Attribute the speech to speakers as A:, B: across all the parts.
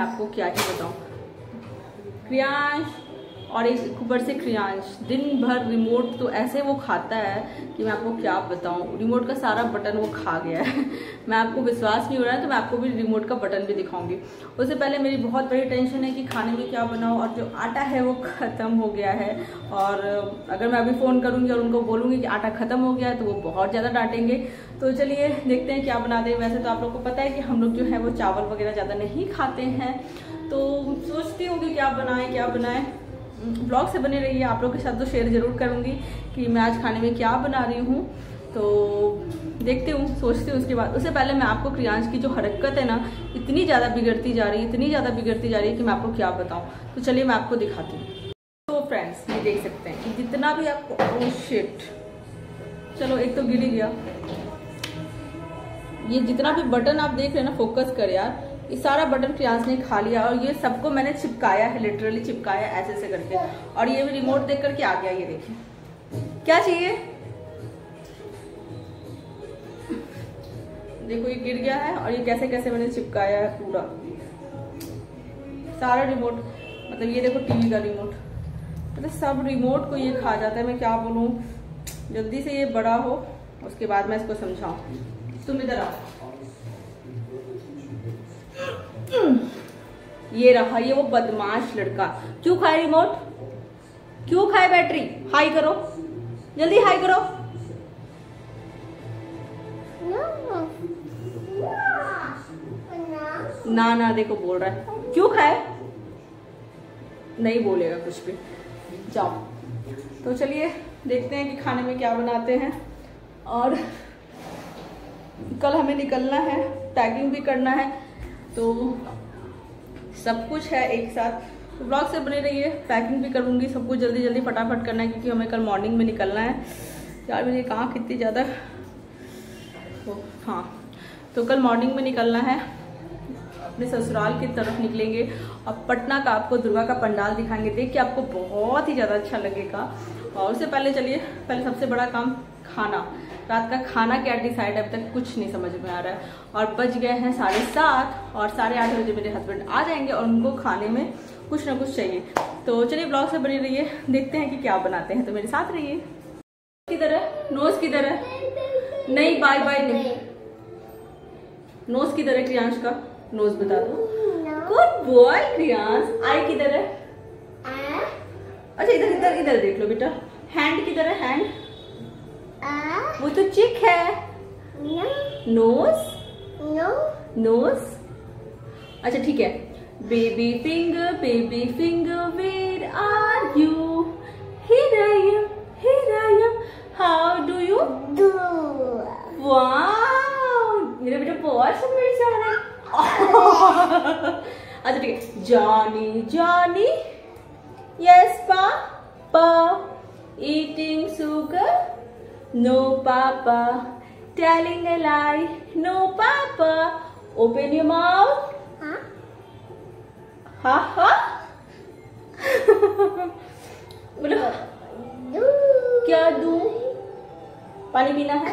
A: आपको क्या ही बताऊं। क्रियांश और एक ऊपर से क्रियांश दिन भर रिमोट तो ऐसे वो खाता है कि मैं आपको क्या बताऊं। रिमोट का सारा बटन वो खा गया है। मैं आपको विश्वास नहीं हो रहा है तो मैं आपको भी रिमोट का बटन भी दिखाऊंगी। उससे पहले मेरी बहुत बड़ी टेंशन है कि खाने में क्या बनाऊं, और जो आटा है वो ख़त्म हो गया है। और अगर मैं अभी फ़ोन करूंगी और उनको बोलूंगी कि आटा ख़त्म हो गया है तो वो बहुत ज़्यादा डांटेंगे। तो चलिए देखते हैं क्या बनाते हैं। वैसे तो आप लोग को पता है कि हम लोग जो है वो चावल वगैरह ज़्यादा नहीं खाते हैं, तो सोचती हूँ कि क्या बनाएं। ब्लॉग से बने रहिए, आप लोग के साथ तो शेयर जरूर करूँगी कि मैं आज खाने में क्या बना रही हूँ। तो देखती हूँ, सोचती हूँ उसके बाद। उससे पहले मैं आपको क्रियांश की जो हरकत है ना, इतनी ज़्यादा बिगड़ती जा रही है कि मैं आपको क्या बताऊँ। तो चलिए मैं आपको दिखाती हूँ। तो फ्रेंड्स ये देख सकते हैं कि जितना भी आपको, ओह शिट, चलो एक तो गिर ही गया। ये जितना भी बटन आप देख रहे हैं ना, फोकस कर यार, ये सारा बटन क्रियांश ने खा लिया। और ये सबको मैंने चिपकाया है, लिटरली चिपकाया ऐसे ऐसे करके। और ये भी रिमोट देख करके आ गया। ये देखिए क्या चाहिए, देखो ये गिर गया है। और ये कैसे कैसे मैंने चिपकाया है पूरा सारा रिमोट। मतलब ये देखो टीवी का रिमोट, मतलब सब रिमोट को ये खा जाता है। मैं क्या बोलूँ, जल्दी से ये बड़ा हो उसके बाद मैं इसको समझाऊं। तुम इधर आओ। ये रहा, ये वो बदमाश लड़का। क्यों खाए रिमोट, क्यों खाए बैटरी? हाई करो, जल्दी हाई करो। ना ना देखो बोल रहा है, क्यों खाए? नहीं बोलेगा कुछ भी। जाओ। तो चलिए देखते हैं कि खाने में क्या बनाते हैं। और कल हमें निकलना है, पैकिंग भी करना है, तो सब कुछ है एक साथ। तो ब्लॉग से बने रहिए, पैकिंग भी करूँगी, सब कुछ जल्दी जल्दी फटाफट करना है क्योंकि हमें कल मॉर्निंग में निकलना है। यार मेरी कहाँ कितनी ज़्यादा, तो हाँ, तो कल मॉर्निंग में निकलना है, अपने ससुराल की तरफ निकलेंगे। और पटना का आपको दुर्गा का पंडाल दिखाएंगे, देख के आपको बहुत ही ज़्यादा अच्छा लगेगा। और उससे पहले चलिए, पहले सबसे बड़ा काम खाना, रात का खाना क्या डिसाइड अभी तक कुछ नहीं समझ में आ रहा है। और बज गए हैं 7:30 और 8:30 बजे मेरे हस्बैंड आ जाएंगे और उनको खाने में कुछ ना कुछ चाहिए। तो चलिए ब्लॉग से बने रहिए, देखते हैं कि क्या बनाते हैं। तो मेरे साथ रहिए। किधर है नोज, किधर है? नहीं बाय बाय नहीं। नोज किधर है क्रियांश का? नोज बता दो। Good boy Kriyansh. आई किधर है? अच्छा इधर इधर इधर देख लो बेटा। हैंड किधर है? हैंड वो तो चिक है। Nose nose. अच्छा ठीक है। Baby finger where are you? Here I am how do you do? Wow मेरा बेटा बहुत सुंदर सा है। अच्छा ठीक है। Johnny yes papa eating sugar no papa telling a lie no papa open your mouth ha ha बोलो क्या दूं? पानी पीना है?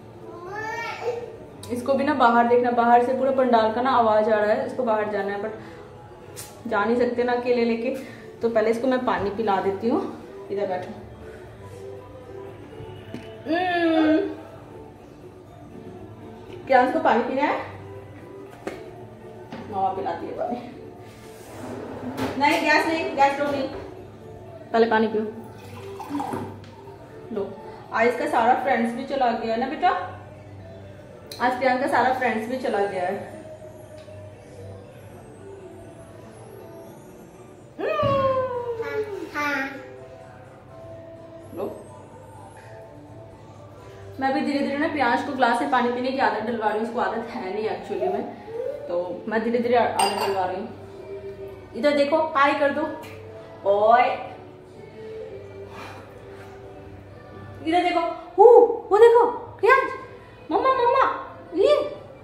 A: इसको भी ना बाहर देखना, बाहर से पूरा पंडाल का ना आवाज आ रहा है, इसको बाहर जाना है बट जा नहीं सकते ना अकेले लेके। तो पहले इसको मैं पानी पिला देती हूँ। इधर बैठो। क्या उसको पानी पीना है? मामा पिलाती है पानी। नहीं गैस नहीं, गैस लो नहीं, पहले पानी पियो। लो। आज इसका सारा फ्रेंड्स भी चला गया है ना बेटा, आज प्रियांका का सारा फ्रेंड्स भी चला गया है। लो। मैं भी धीरे धीरे ना प्रियांश को ग्लास से पानी पीने की आदत डलवा रही हूँ, उसको आदत है नहीं एक्चुअली में, तो मैं धीरे धीरे आदत डलवा रही हूँ। इधर देखो, हाय कर दो। ओए इधर देखो, वो देखो प्रियांश, मम्मा मम्मा ये।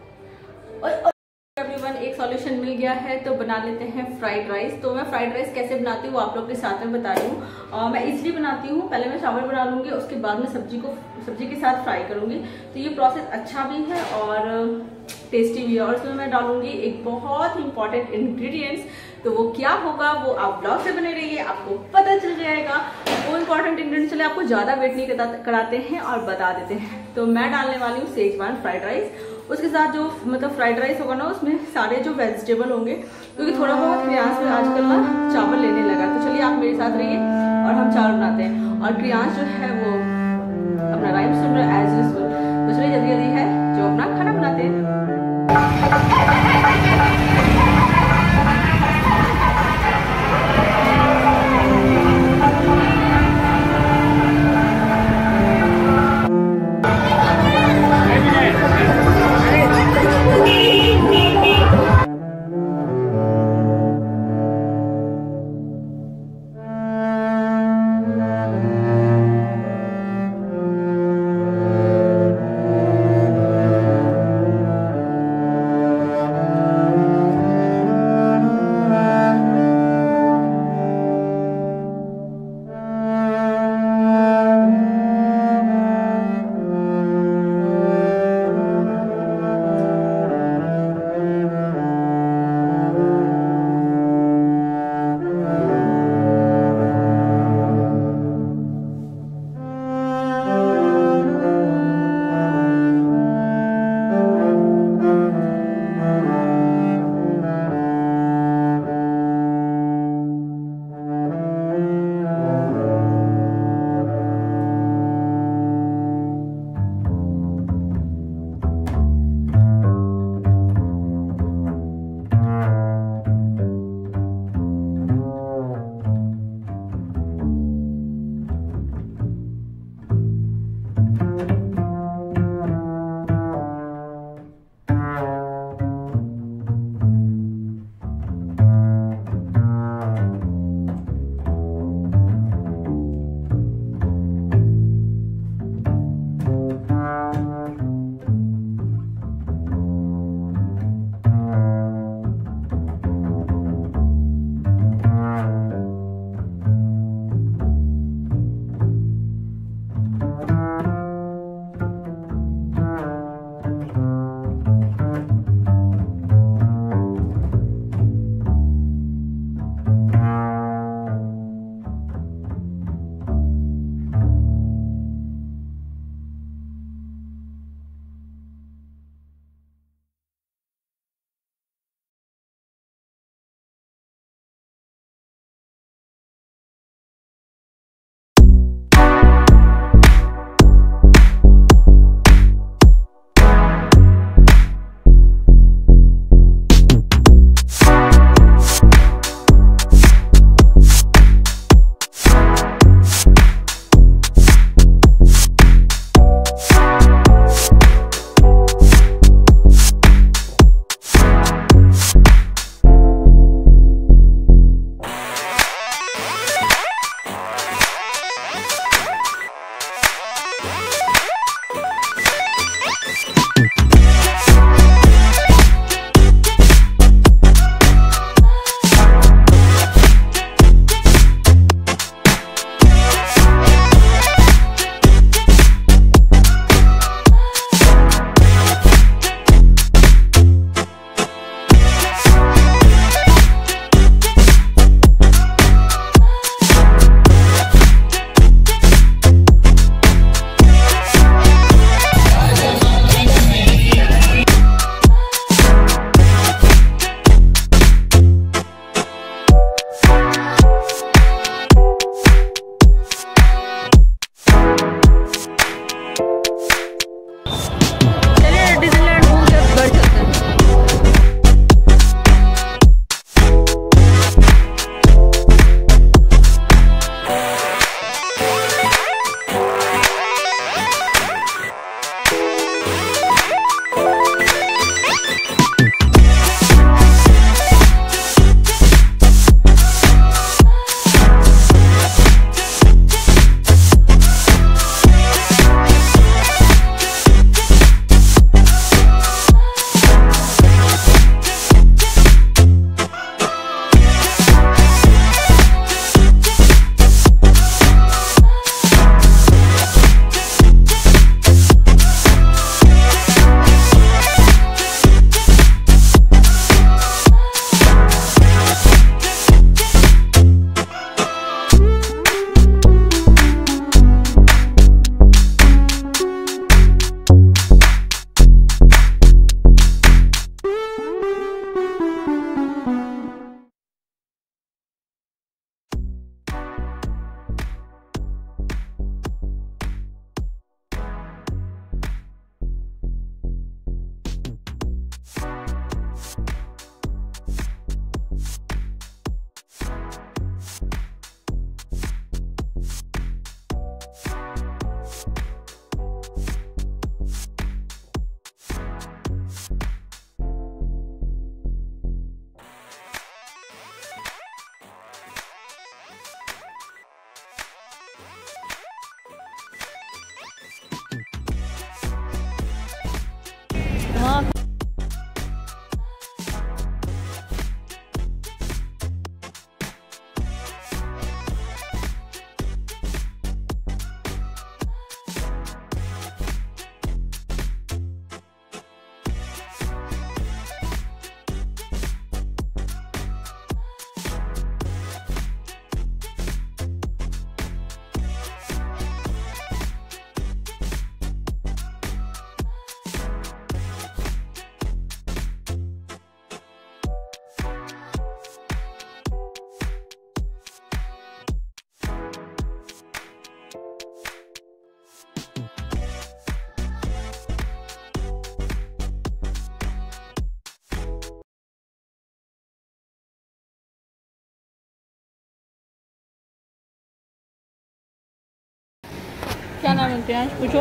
A: एवरीवन एक सॉल्यूशन मिल गया है, तो बना लेते हैं फ्राइड राइस। तो मैं फ्राइड राइस कैसे बनाती हूँ वो आप लोग के साथ में बता रही हूँ। मैं इसलिए बनाती हूँ, पहले मैं चावल बना लूँगी, उसके बाद में सब्जी के साथ फ्राई करूँगी। तो ये प्रोसेस अच्छा भी है और टेस्टी भी है। और उसमें मैं डालूंगी एक बहुत ही इंपॉर्टेंट इंग्रेडिएंट्स, तो वो क्या होगा वो आप ब्लॉग से बने रहिए, आपको पता चल जाएगा। वो इंपॉर्टेंट इंग्रेडिएंट्स चले आपको ज्यादा वेट नहीं कराते हैं और बता देते हैं। तो मैं डालने वाली हूँ सेजवान फ्राइड राइस। उसके साथ जो मतलब फ्राइड राइस होगा ना, उसमें सारे जो वेजिटेबल होंगे, क्योंकि थोड़ा बहुत क्रियांश में आजकल ना चावल लेने लगा। तो चलिए आप मेरे साथ रहिए और हम चावल बनाते हैं। और क्रियांश जो है वो अपना राइम सुन रहा है एज यूजुअल। तो चलिए जल्दी जल्दी है जो अपना खाना बनाते हैं। क्या नाम है प्रियांश, पूछो।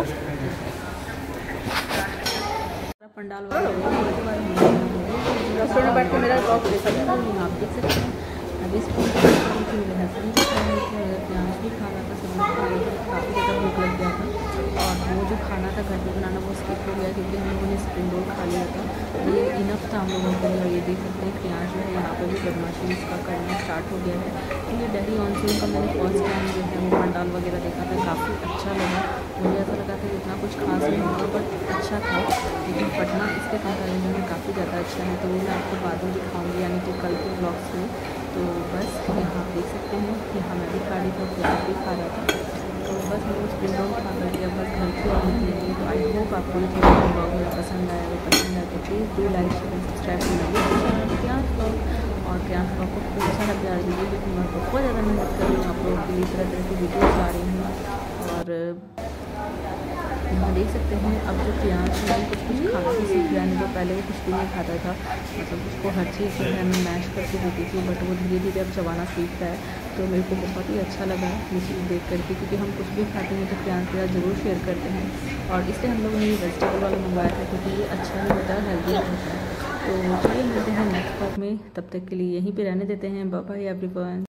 A: पंडाल रेस्टोरेंट में बैठ के मेरा ब्लॉग देख सकते हैं, आप देख सकते हैं। अभी स्कूल मेरे हस्बैंड भी खा रहे थे, प्रियांश भी खा रहा था, सब लोग खा रहे थे। काफ़ी ज़्यादा भूख लग गया था और वो जो खाना था घर पे बनाना वो स्किप हो गया क्योंकि हम लोगों ने स्प्रिंग रोल खा लिया था। ये इनफ था हम लोगों के लिए। और ये देख सकते हैं प्रियांश जो है यहाँ पर भी बदमाशी इसका करना स्टार्ट हो गया है। तो ये दिल्ली ऑनसून का मैंने फर्स्ट टाइम जो है वो पंडाल वगैरह देखा था, काफ़ी अच्छा लगा। मुझे ऐसा लगा था कि इतना कुछ खास नहीं होगा बट अच्छा था, लेकिन पटना इसके कंपेरिजन में काफ़ी ज़्यादा अच्छा है। तो वो मैं आपको बाद में दिखाऊँगी, यानी कि कल के ब्लॉग्स में। तो बस यहाँ आप देख सकते हैं, यहाँ मैं भी खा रही थी, प्याज भी खा रहा था। तो बस हम लोग स्प्रिंग रोल खा करके अब बस घर की ओर निकलेंगे। तो आई होप आपको ये थोड़ा ब्लॉग मेरा पसंद आया। अगर पसंद आए तो please do like share subscribe करना प्रियांश ब्लॉग। और प्रियांश ब्लॉग को खूब सारा प्यार दीजिए क्योंकि मैं बहुत ज़्यादा मेहनत कर रही हूँ आप लोगों के लिए, तरह तरह की वीडियोज़ ला रही हूँ। और यहाँ देख सकते हैं अब जो प्रियांश है कुछ खाना भी सीख रहा है। जो पहले वो कुछ भी नहीं खाता था, मतलब उसको हर चीज़ जो है मैं मैश करके देती थी, बट वो धीरे धीरे अब चबाना सीख रहा है। तो मेरे को बहुत ही अच्छा लगा ये चीज़ देख करके, क्योंकि हम कुछ भी खाते हैं तो प्रियांश के साथ ज़रूर शेयर करते हैं। और इसलिए हम लोगों ने ये वेजिटेबल वाला मंगवाया था क्योंकि ये अच्छा नहीं होता है, हेल्दी होता है। तो चलिए मिलते हैं नेक्स्ट ब्लॉग में, तब तक के लिए यहीं पर रहने देते हैं। Bye bye everyone.